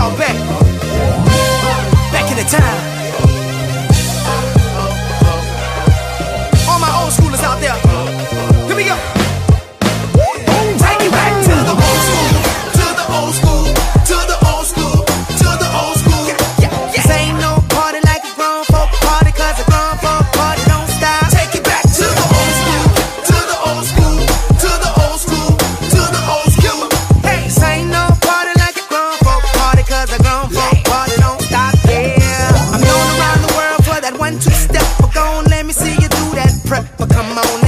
y'all back in the time. All my old schoolers out there, here we go. Take it back to the old school, to the old school, to the old school, to the old school. This ain't no party like a grown folk party, cause a grown folk party don't stop. Take it back to the old school, to the old school, to the old school, to the old school. Hey, this ain't no party like a grown folk party, cause a grown folk party don't stop. Yeah, I'm known around the world for that 1-2 step, but go on, let me see you do that prep. But come on